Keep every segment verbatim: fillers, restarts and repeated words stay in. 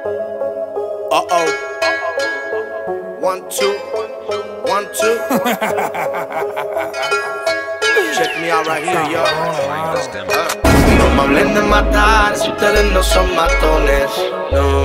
Uh oh. One, two. One, two. Check me out right here, yo. Uh, no me hablen de matar si ustedes no son matones. No.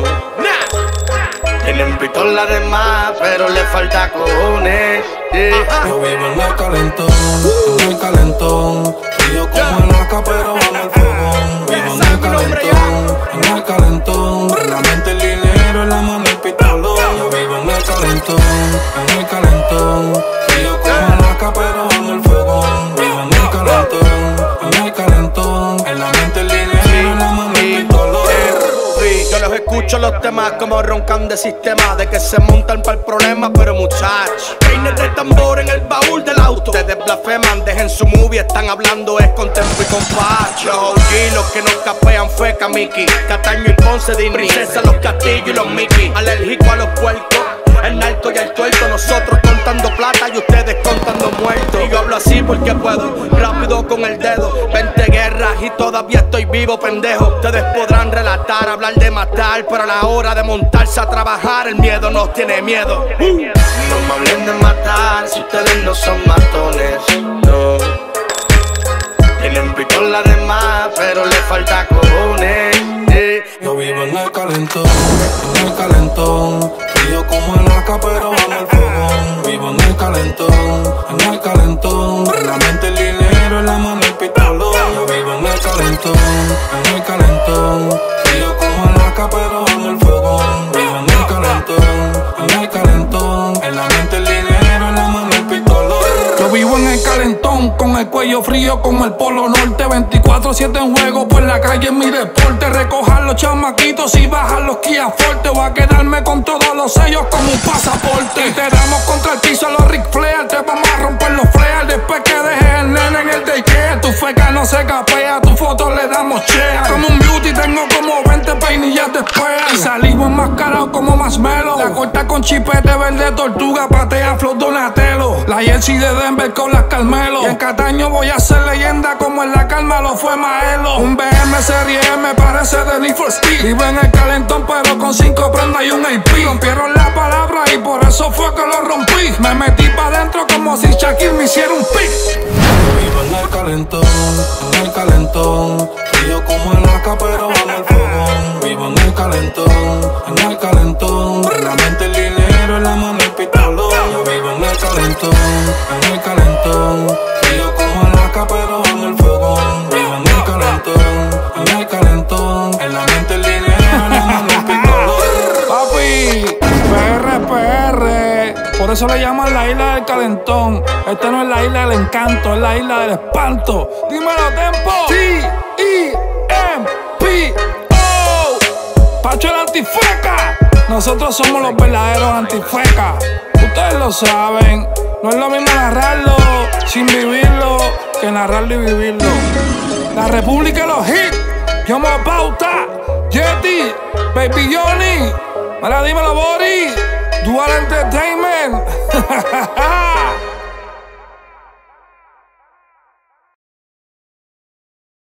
Nah. Tienen pistola de más, pero le falta cojones. Yeah. Yo vivo en el calentón, en el calentón. Frío como el acá, pero amo el fogón. Vivo en el calentón, en el calentón. En la mente el dinero, en la mano el pistolón. Yo vivo en el calentón, en el calentón. Frío como el acá, pero amo el fogón. Vivo en el calentón, en el calentón. En la mente el dinero, en la mano el pistolón. Yo los escucho los temas como roncan de sistema, de que se montan para el problema, pero muchachos, peines de tambor en el baúl del auto. Ustedes blasfeman, dejen su movie, están hablando es con tempo y con patch. Los O G, los que nos capean fue Kamiki, Cataño y Ponce, de Princesa, los Castillos y los Mickey. Alérgico a los puercos, el narco y el tuerto. Nosotros contando plata y ustedes contando muertos. Y yo hablo así porque puedo, rápido con el dedo. veinte guerras y todavía estoy vivo, pendejo. Ustedes podrán relatar, hablar de matar, pero a la hora de montarse a trabajar el miedo nos tiene miedo. uh. No me hablen de matar si ustedes no son matones. No. Tienen pistola de más, pero le falta cojones. Yeah. Yo vivo en el calentón, en el calentón. Frío como el acá, pero amo el fogón. Vivo en el calentón, en el calentón. En la mente el dinero, en la mano el pistolón. Yo vivo en el calentón, en el calentón. Frío como el acá, pero amo el fogón. Vivo en el calentón, en el calentón. En la mente el dinero, en la mano el pistolón. Yo vivo en el calentón, con el cuello frío como el polo norte. Veinticuatro siete en juego, por la calle es mi deporte. Recojar los chamaquitos y bajar los Kia Forte. Voy a quedarme con todos los sellos como un pasaporte. Y te damos contra el piso a los Ric Flair. Te vamos a romper los flares después que dejes el nene en el daycare. Tu feca no se capea, tu foto le damos share. Como un beauty tengo como veinte peinillas después. Y salimos enmascarados como Marshmello. La corta con chipete verde tortuga, patea flow Donatello. La jersey de Denver con las Carmelo. Y en Cataño voy a ser leyenda como en la calma lo fue Maelo. Un B M Serie M parece de Need for Speed. Vivo en el calentón pero con cinco prendas y un A P. Rompieron la palabra y por eso fue que lo rompí. Me metí pa' dentro como si Shaquille me hiciera un pick. Vivo en el calentón, en el calentón. Frío como el acá pero amo el fogón. Vivo en el calentón, en el calentón. En la mente el dinero, en la mano el pistolón. Yo vivo en el calentón, en el calentón. Frío como el acá pero amo el fogón. Vivo en el calentón, en el calentón. En la mente el dinero, en la mano el pistolón. Papi, P R P R, por eso le llaman la isla del calentón. Esta no es la isla del encanto, es la isla del espanto. Dímelo, Tempo. T I M P O Pacho el antifeca. Nosotros somos los verdaderos antifecas. Ustedes lo saben. No es lo mismo narrarlo sin vivirlo que narrarlo y vivirlo. La República y los hits. Yo me pauta. Yeti, Baby Johnny. Ahora dímelo, Bori. Dual Entertainment.